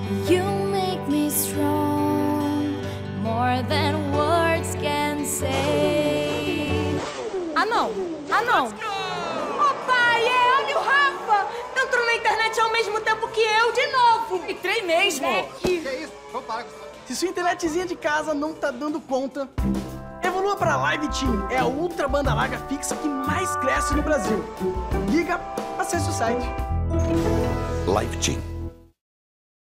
You make me strong, more than words can say. Ah, não! Ah, não! Ô, pai, olha o Rafa! Entrou na internet ao mesmo tempo que eu, de novo! Entrei mesmo! Que isso? Vamos parar com isso. Se sua internetzinha de casa não tá dando conta, evolua para Live Team. É a ultra banda larga fixa que mais cresce no Brasil. Liga, acesse o site. Live Team.